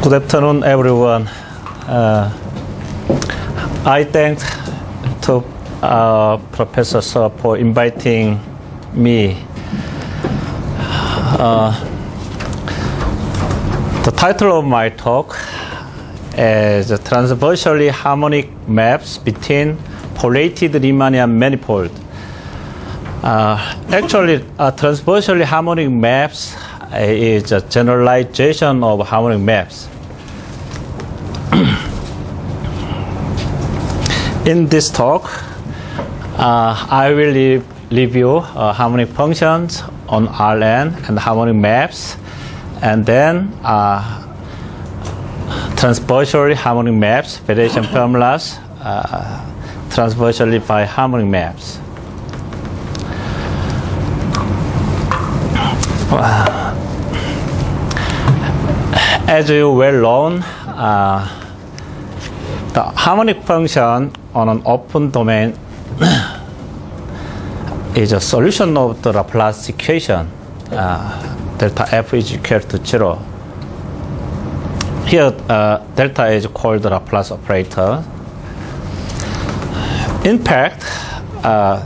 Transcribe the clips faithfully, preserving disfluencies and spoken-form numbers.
Good afternoon, everyone. Uh, I thank to uh, Professor Seo for inviting me. Uh, the title of my talk is Transversally Harmonic Maps Between Polated Riemannian Manifold. Uh, actually, uh, transversally harmonic maps is a generalization of harmonic maps. In this talk, uh, I will re review uh, harmonic functions on R N and harmonic maps, and then uh, transversally harmonic maps, variation formulas, uh, transversally by harmonic maps. As you well known, uh, the harmonic function on an open domain is a solution of the Laplace equation. Uh, delta f is equal to zero. Here, uh, delta is called the Laplace operator. In fact, uh,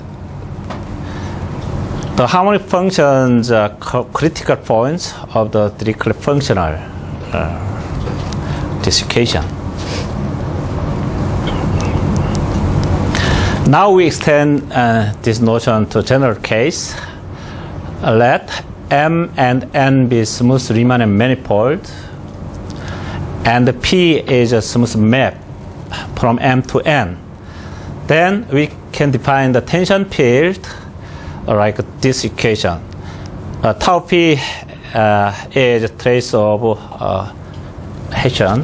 the harmonic functions are critical points of the Dirichlet functional uh, this equation. Now we extend uh, this notion to general case. Uh, let M and N be smooth Riemannian manifold, and P is a smooth map from M to N. Then we can define the tension field like this equation. Uh, tau P uh, is a trace of uh, Hessian.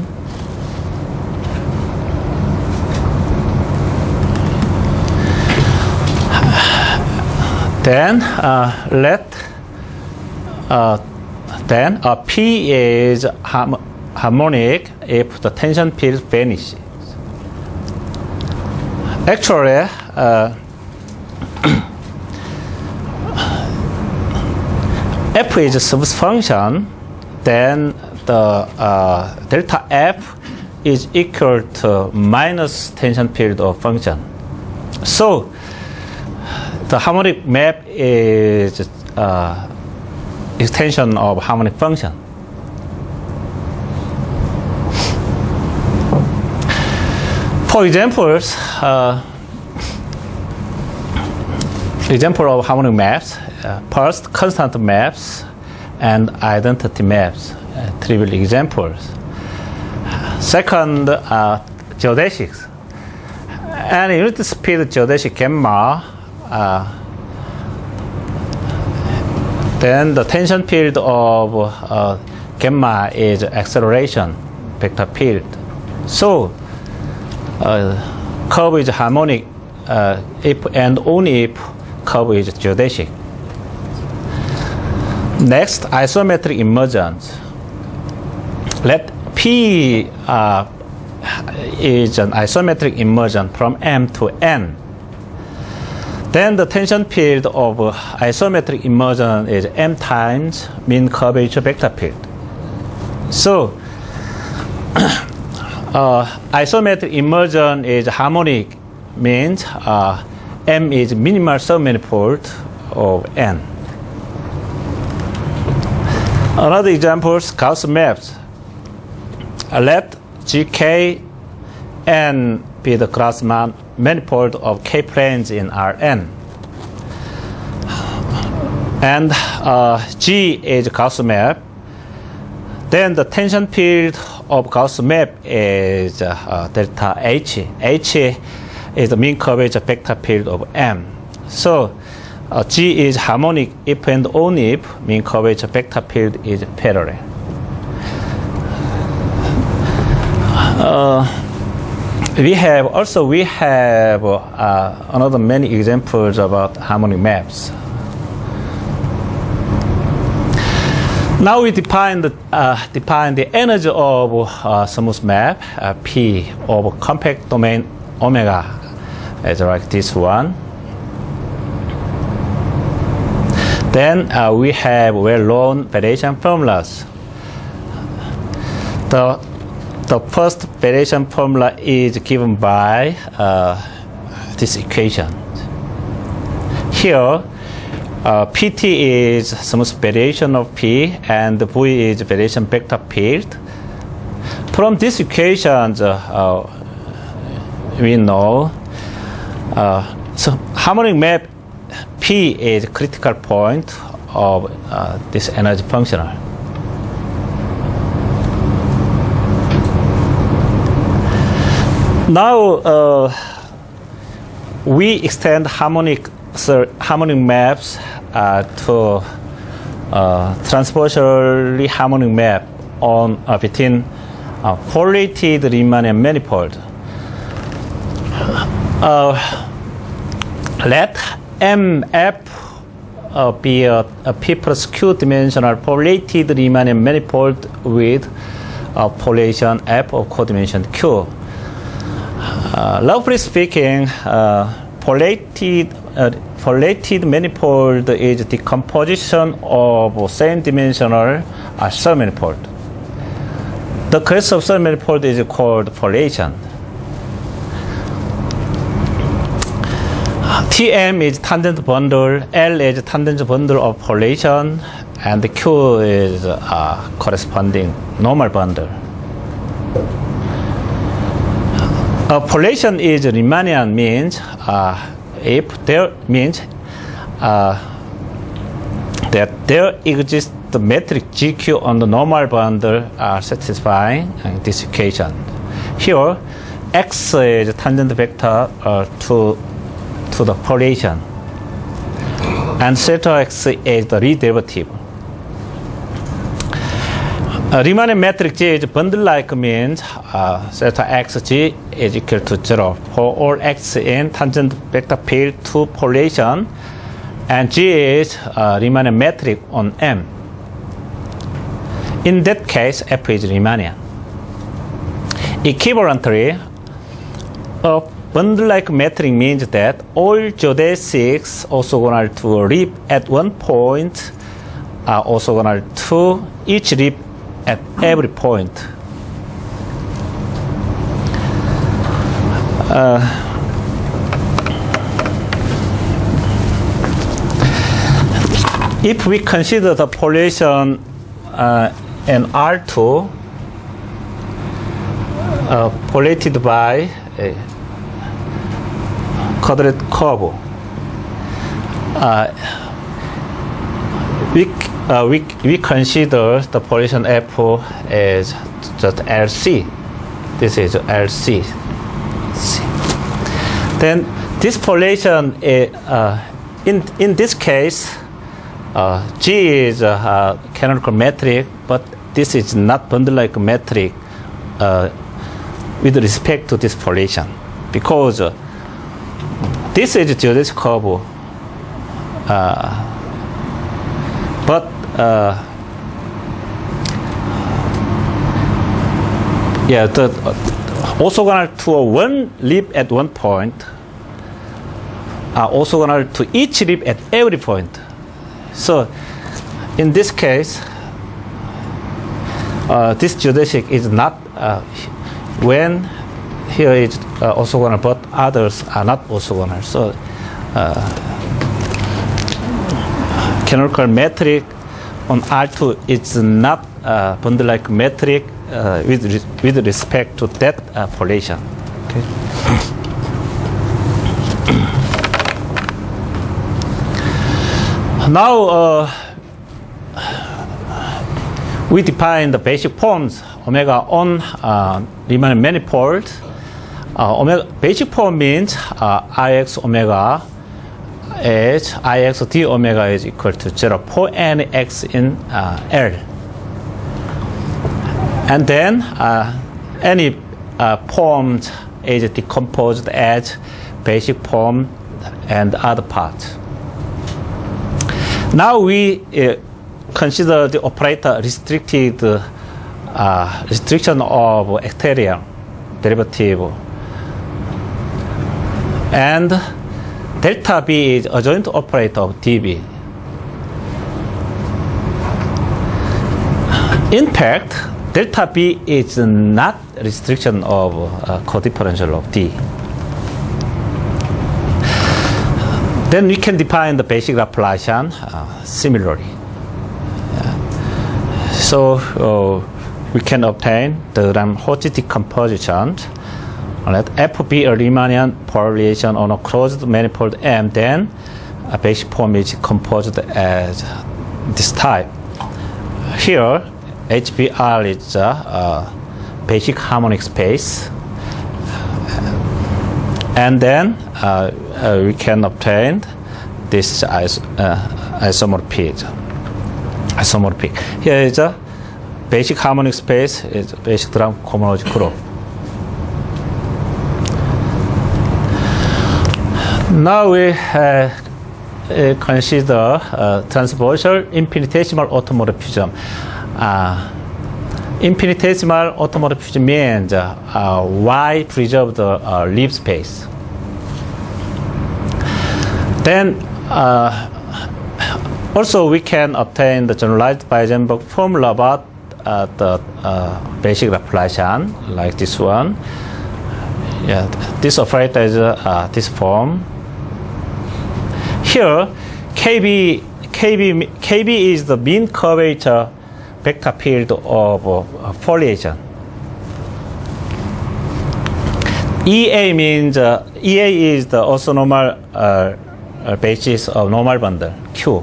Then uh, let uh, then uh, P is harm harmonic if the tension field vanishes. Actually, uh, f is a smooth function, then the uh, delta f is equal to minus tension field of function. So the harmonic map is uh, extension of harmonic function. For examples, uh, example of harmonic maps. Uh, first, constant maps and identity maps, uh, trivial examples. Second, uh, geodesics. And unit speed geodesic gamma, uh, then the tension field of uh, gamma is acceleration vector field. So, uh, curve is harmonic uh, if and only if curve is geodesic. Next, isometric emergence. Let P uh, is an isometric emergence from M to N. Then the tension field of uh, isometric emergence is M times mean curvature vector field. So, uh, isometric emergence is harmonic, means uh, M is minimal submanifold of N. Another example is Gauss maps. Let G K N be the Gauss manifold of K planes in R N. And uh, G is Gauss map. Then the tension field of Gauss map is uh, delta H. H is the mean curvature vector field of M. So Uh, G is harmonic if and only if mean curvature vector field is parallel. Uh, we have also we have uh, another many examples about harmonic maps. Now we define the uh, define the energy of uh, smooth map uh, P of compact domain omega as like this one. Then uh, we have well-known variation formulas. The, the first variation formula is given by uh, this equation. Here, uh, P T is smooth variation of P, and V is variation vector field. From this equation, uh, uh, we know uh, so harmonic map P is critical point of uh, this energy functional. Now uh, we extend harmonic so harmonic maps uh, to uh, transversally harmonic map on uh, between uh, correlated Riemannian manifold. Uh, let M F uh, be a, a P plus Q dimensional correlated Riemannian manifold with a population F of codimension Q. Uh, roughly speaking, uh, correlated, uh, correlated manifold is the composition of same dimensional uh, submanifold. The class of submanifold is called correlation. T M is tangent bundle, L is tangent bundle of correlation, and Q is uh, corresponding normal bundle. Uh, correlation is Riemannian means uh, if there means uh, that there exists the metric G Q on the normal bundle are satisfying uh, this equation. Here, X is tangent vector uh, to to the correlation, and theta X is the rederivative. Uh, Riemannian metric G is bundle-like means uh, theta X G is equal to zero for all X in tangent vector field to correlation, and G is uh, Riemannian metric on M. In that case, F is Riemannian. Equivalently, a bundle-like metric means that all geodesics orthogonal to a rib at one point are orthogonal to each rib at every point. Uh, if we consider the population uh, in R two uh, populated by a quadratic curve, uh, we Uh, we, we consider the population F as just L C. This is L C. Then this population, is, uh, in, in this case, uh, G is a uh, canonical metric, but this is not bundle-like metric uh, with respect to this population, because uh, this is geodesic curve, uh, but Uh, yeah, the uh, orthogonal to a one rib at one point are orthogonal to each rib at every point. So, in this case, uh, this geodesic is not uh, when here is uh, orthogonal, but others are not orthogonal. So, uh, canonical metric on R two is not uh, bundle-like metric uh, with, re with respect to that uh, population. Okay. Now uh, we define the basic forms omega on uh, Riemann manifold. Uh, omega basic form means uh, I X omega is I X d omega is equal to zero for any X in uh, L. And then uh, any uh, form is decomposed as basic form and other parts. Now we uh, consider the operator restricted uh, restriction of exterior derivative, and delta B is a joint operator of D B. In fact, delta B is not restriction of uh, codifferential of D. Then we can define the basic Laplacian uh, similarly. Yeah. So uh, we can obtain the Ram-Hodge decomposition. Let F be a Riemannian polarization on a closed manifold M, then a basic form is composed as this type. Here, H B R is a, a basic harmonic space. And then uh, uh, we can obtain this is uh, isomorphic. Isomorphic. Here is a basic harmonic space, is basic drum cohomology group. Now we uh, uh, consider uh, transversal infinitesimal automorphism. Uh, infinitesimal automorphism means uh, uh, Y preserved uh, Lie space. Then uh, also we can obtain the generalized Weissenberg formula about uh, the uh, basic Laplacian, like this one. Yeah, this operator is uh, this form. Here, K B, K B, K B is the mean curvature vector field of uh, foliation. E A means uh, E A is the orthonormal uh, uh, basis of normal bundle Q.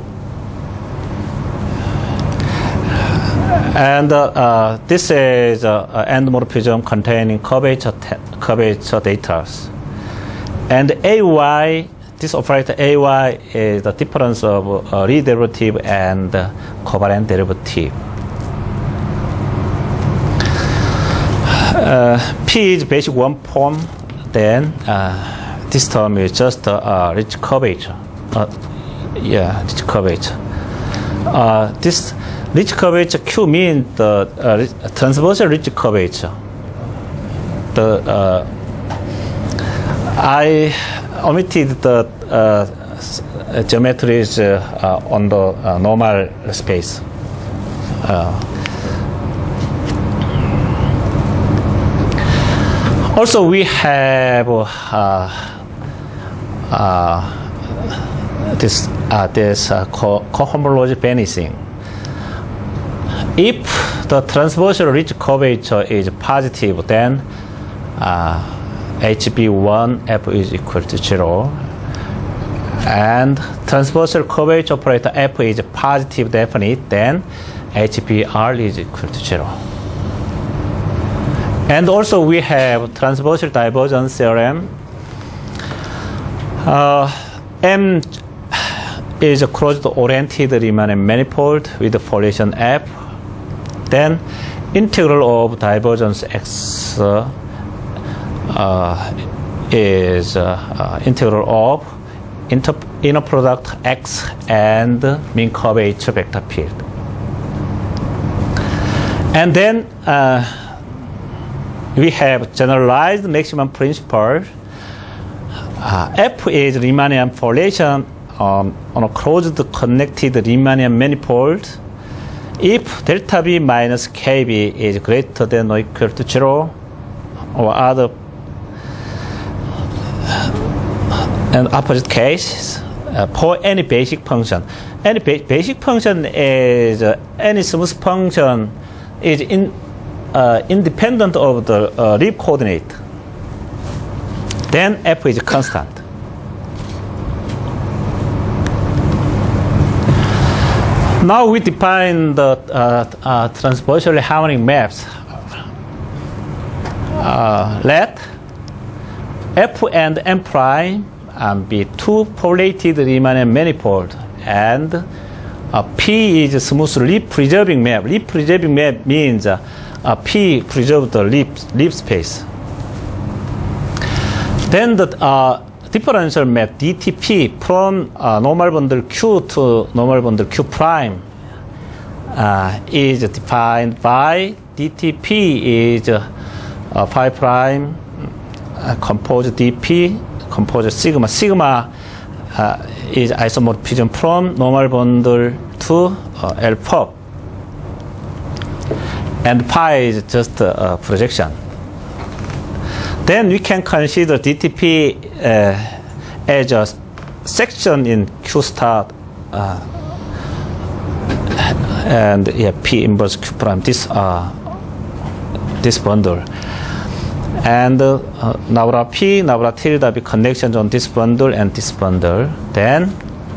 And uh, uh, this is uh, endomorphism containing curvature, curvature data. And A Y, this operator A Y is the difference of uh, Lie derivative and uh, covariant derivative. Uh, P is basic one form, then uh, this term is just uh, uh, Ricci curvature. Uh, yeah, Ricci curvature. Uh, this Ricci curvature Q means the uh, transversal Ricci curvature. The uh, I omitted the uh, geometries uh, uh, on the uh, normal space. Uh, also, we have uh, uh, this uh, this uh, co cohomology vanishing. If the transversal Ricci curvature is positive, then uh, H B one F is equal to zero, and transversal curvature operator F is positive definite, then H B R is equal to zero. And also we have transversal divergence theorem. Uh, M is a closed oriented Riemannian manifold with the foliation F. Then integral of divergence X uh, uh, is uh, uh, integral of inter inner product X and mean curvature vector field. And then uh, we have generalized maximum principle. Uh, F is Riemannian foliation um, on a closed connected Riemannian manifold if delta B minus K B is greater than or equal to zero, or other and opposite cases uh, for any basic function. Any ba basic function is uh, any smooth function is in, uh, independent of the uh, Lie coordinate. Then F is constant. Now we define the uh, uh, transversally harmonic maps. Uh, let F and M prime um, be two correlated Riemannian manifold, and uh, P is a smooth Lie preserving map. Lie preserving map means uh, uh, P preserves the Lie, Lie space. Then the uh, differential map D T P from uh, normal bundle Q to normal bundle Q prime uh, is defined by D T P is uh, uh, phi prime uh, composed D P composed sigma. Sigma uh, is isomorphism from normal bundle to uh, L pop. and pi is just a, a projection. Then we can consider D T P uh, as a section in Q star uh, and yeah, P inverse Q prime, this uh, this bundle. And uh, nabla P, nabla tilde be connections on this bundle and this bundle. Then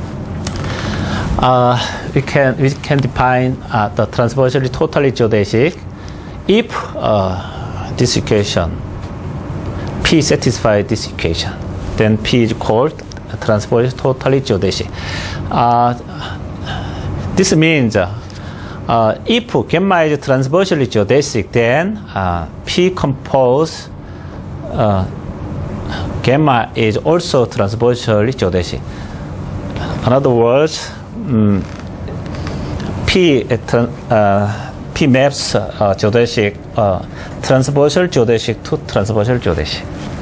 uh, we can we can define uh, the transversally totally geodesic if uh, this equation P satisfies this equation. Then P is called transversally totally geodesic. Uh, this means uh, uh, if gamma is transversally geodesic, then uh, P compose uh, gamma is also transversally geodesic. In other words, um, P uh, P maps uh, geodesic uh, transversal geodesic to transversal geodesic.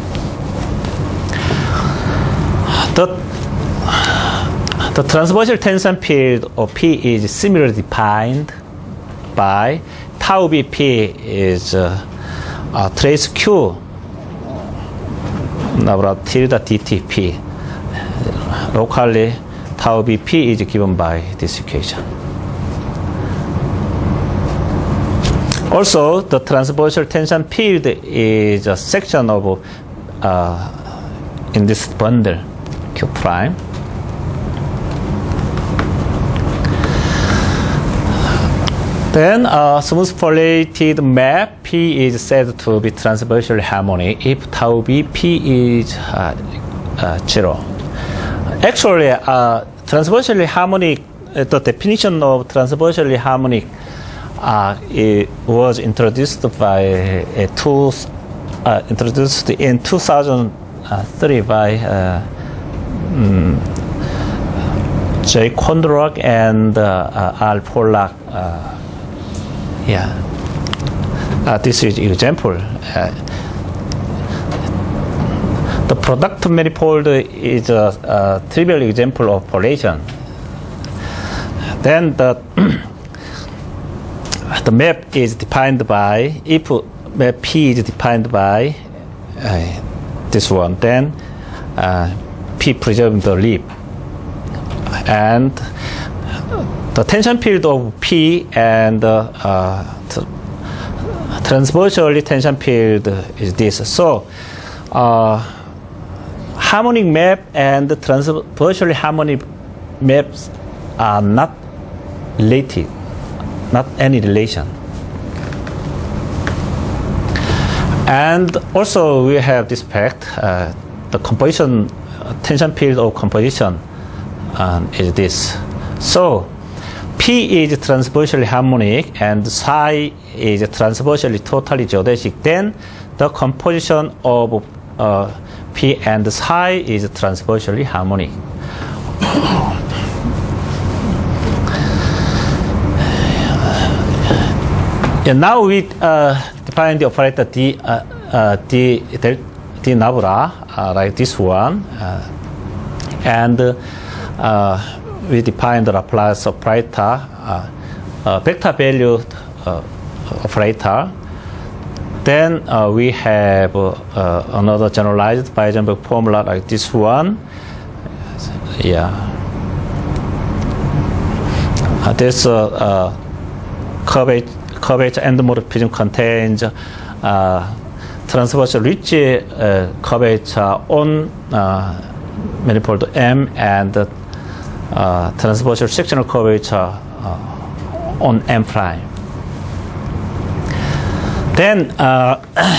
The, the transversal tension field of P is similarly defined by tau B P is uh, uh, trace Q nabla tilde D T P. Locally, tau B P is given by this equation. Also, the transversal tension field is a section of uh, in this bundle Q prime. Then a smooth correlated map P is said to be transversally harmonic if tau B P is uh, uh, zero. Actually, uh, transversally harmonic, uh, the definition of transversally harmonic uh, it was introduced by uh, two, uh, introduced in two thousand three by uh, um, J. Kondrak and uh, uh, Al Pollack. Uh, yeah, uh, this is example. Uh, the product manifold is a, a trivial example of population. Then the the map is defined by, if map P is defined by uh, this one, then uh, P preserves the leaf. And the tension field of P and uh, uh, transversally tension field is this. So uh, harmonic map and transversally harmonic maps are not related, not any relation. And also we have this fact, uh, the composition, uh, tension field of composition uh, is this. So P is transversally harmonic and psi is transversally totally geodesic. Then the composition of uh, P and psi is transversally harmonic. And now we uh, define the operator D, uh, uh, D, D, D nabla, uh, like this one, uh, and uh, we define the Laplace operator, uh, uh, vector value uh, operator. Then uh, we have uh, another generalized Weissenberg formula like this one. Yeah. Uh, this uh, uh, curvature, curvature endomorphism contains uh, transversal rich uh, curvature on uh, manifold M and uh, Uh, transversal sectional curvature uh, on M prime. Then uh,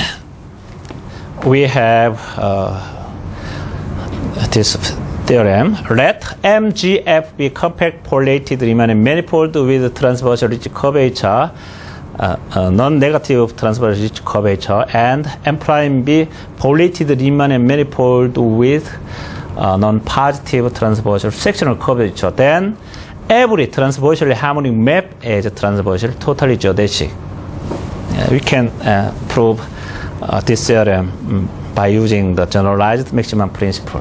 we have uh, this theorem. Let M G F be compact polated Riemann manifold with transversal rich curvature, uh, uh, non-negative transversal rich curvature, and M prime be polated Riemann manifold with Uh, non-positive transversal sectional curvature. Then every transversally harmonic map is transversally totally geodesic. Uh, we can uh, prove uh, this theorem um, by using the generalized maximum principle.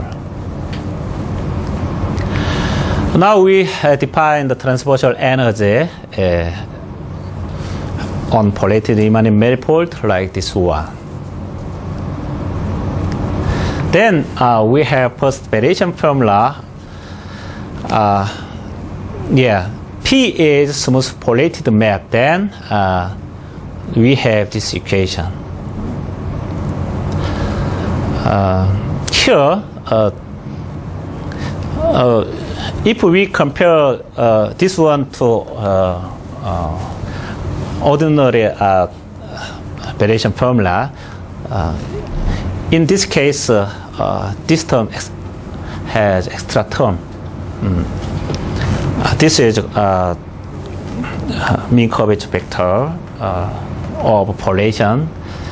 Now we uh, define the transversal energy uh, unpolated Riemann manifold like this one. Then uh, we have first variation formula. Uh, yeah, P is smooth polated map. Then uh, we have this equation. Uh, here, uh, uh, if we compare uh, this one to uh, uh, ordinary uh, variation formula, uh, in this case, uh, uh, this term ex has extra term. Mm. Uh, this is uh, mean curvature vector uh, of population.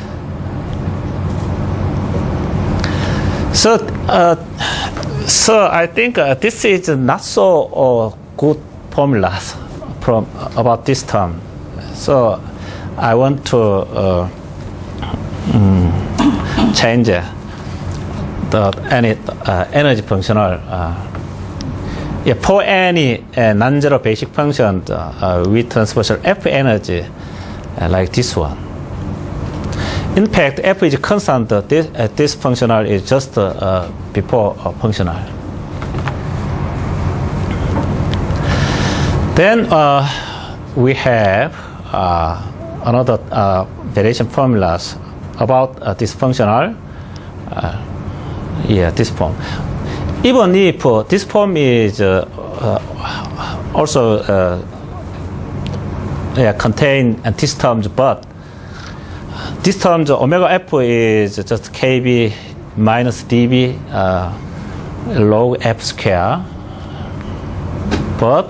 So, uh, so I think uh, this is not so uh, good formula from about this term. So, I want to uh, um, change uh, the any uh, energy functional. Uh, yeah, for any uh, non-zero basic function uh, with transversal F energy, uh, like this one. In fact, F is constant. Uh, this, uh, this functional is just uh, uh, before uh, functional. Then uh, we have uh, another uh, variation formulas about uh, this functional. Uh, yeah, this form. Even if uh, this form is uh, uh, also uh, yeah, contain these terms, but this term, omega f is just kb minus dv uh, log f square. But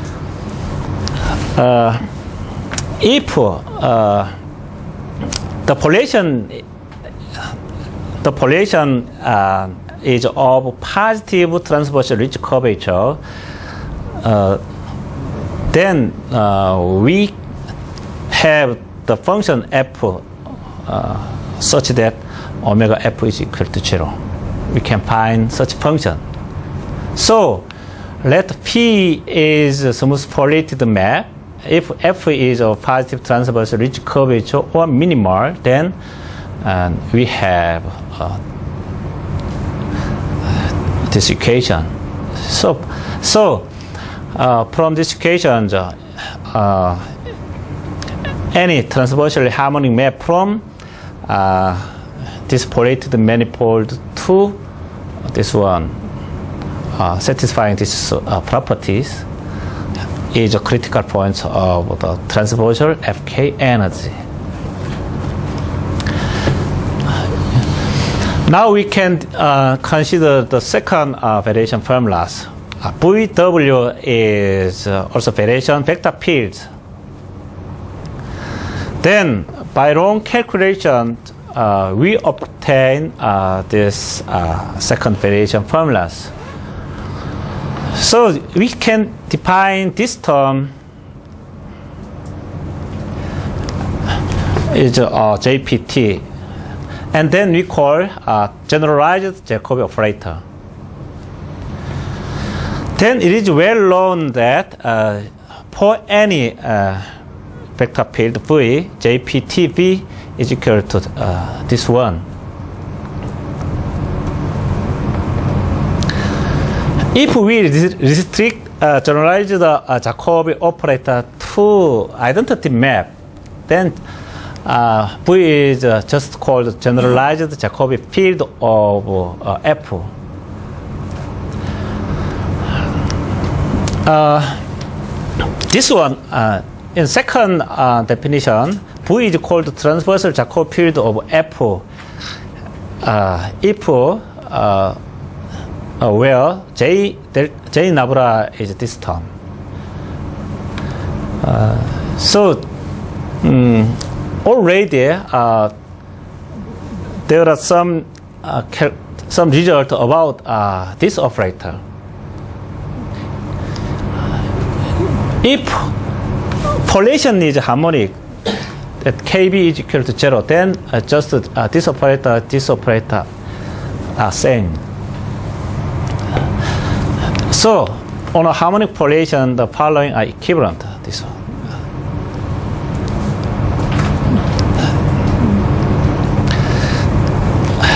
uh, if uh, the population, the population uh, is of positive transversal ridge curvature, uh, then uh, we have the function f Uh, such that omega f is equal to zero. We can find such function. So let P is a smooth polated map. If F is a positive transversal ridge curvature or minimal, then uh, we have uh, this equation. So, so uh, from this equation, uh, any transversally harmonic map from Uh, this polated manifold to this one, uh, satisfying these uh, properties, is a critical point of the transversal F K energy. Now we can uh, consider the second uh, variation formulas. Uh, V W is uh, also variation vector field. Then, by wrong calculation, uh, we obtain uh, this uh, second variation formulas. So we can define this term is uh, J P T, and then we call uh, generalized Jacobi operator. Then it is well known that uh, for any uh, vector field V, J P T V is equal to uh, this one. If we restrict uh, generalized uh, Jacobi operator to identity map, then uh, V is uh, just called generalized Jacobi field of uh, F. Uh, this one, uh, in second uh, definition, V is called transversal Jacobi field of F uh, if uh, uh, where J, J nabla is this term. Uh, so um, already uh, there are some uh, some result about uh, this operator. If population is harmonic, that K B is equal to zero, then uh, just uh, this operator, this operator are same. So on a harmonic population, the following are equivalent. This one.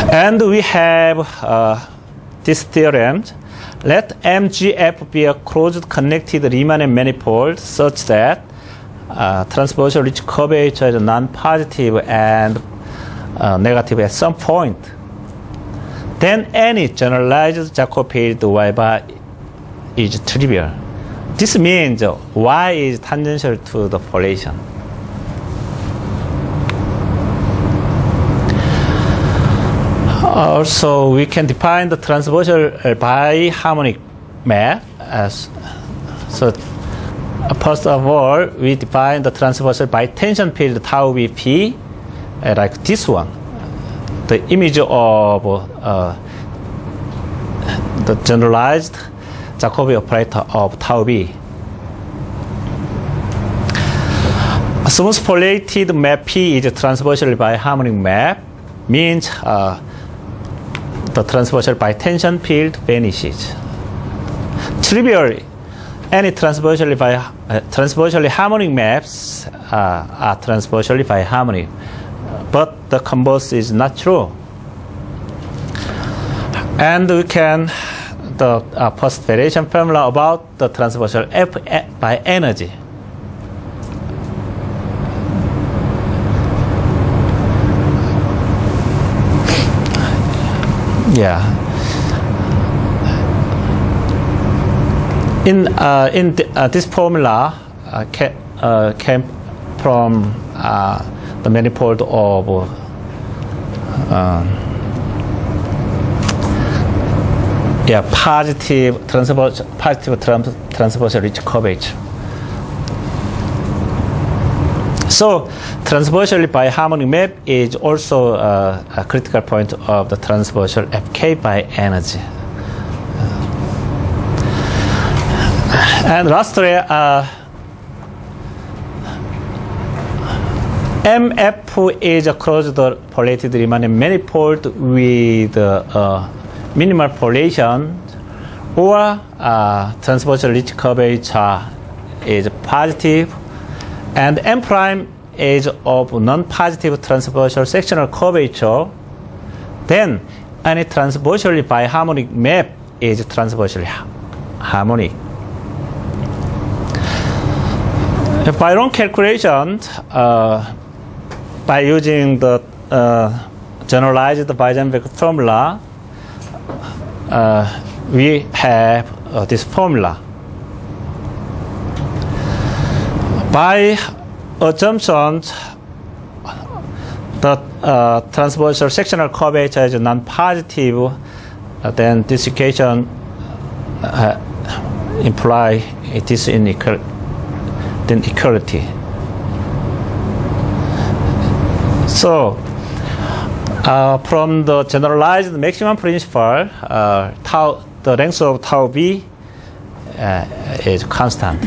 And we have uh, this theorem. Let M G F be a closed connected Riemann manifold such that uh, transversal Ricci curvature is non-positive and uh, negative at some point. Then any generalized Jacobi field Y bar is trivial. This means Y is tangential to the population. Also, we can define the transversal biharmonic map as so. First of all, we define the transversal bitension field tau B P uh, like this one. The image of uh, the generalized Jacobi operator of tau B. A smooth populated map P is a transversal biharmonic map, means uh, the transversal bitension field vanishes. Trivially, any transversally, bi uh, transversally harmonic maps uh, are transversally biharmonic, but the converse is not true. And we can, the uh, first variation formula about the transversal F by energy. Yeah. In uh, in th uh, this formula uh, ca uh, came from uh, the manifold of uh, yeah positive transversal positive trans transversal Ricci curvature. So, transversally biharmonic map is also uh, a critical point of the transversal F K by energy. And lastly, uh, M F is a closed populated Riemann manifold with uh, minimal population, or uh, transversal Ricci curvature is positive, and M prime is of non-positive transversal sectional curvature. Then any transversally biharmonic map is transversally harmonic. By wrong calculation, uh, by using the uh, generalized Weissenberg formula, uh, we have uh, this formula. By assumption, the uh, transversal sectional curvature is non-positive, uh, then this equation uh, imply it is inequal, then equality. So, uh, from the generalized maximum principle, uh, tau, the length of tau B uh, is constant.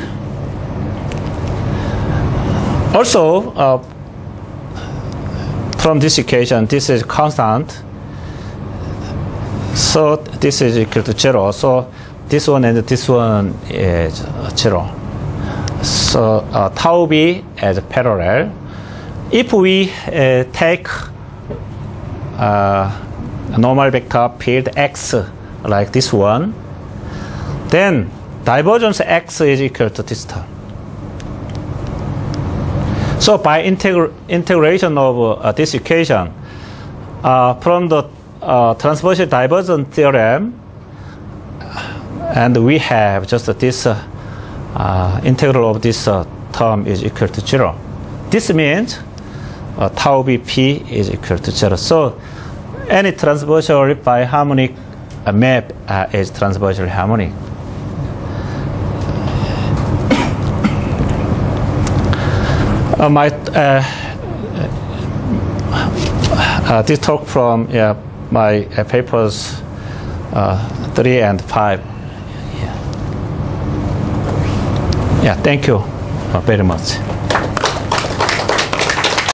Also, uh, from this equation, this is constant. So this is equal to zero. So this one and this one is zero. So uh, tau B as parallel. If we uh, take uh, a normal vector field x like this one, then divergence x is equal to this term. So by integr integration of uh, this equation, uh, from the uh, transversal divergence theorem, and we have just this uh, uh, integral of this uh, term is equal to zero. This means uh, tau B P is equal to zero. So any transversal biharmonic uh, map uh, is transversally harmonic. Uh, my uh, uh, this talk from yeah, my uh, papers uh, three and five. Yeah, yeah thank you uh, very much.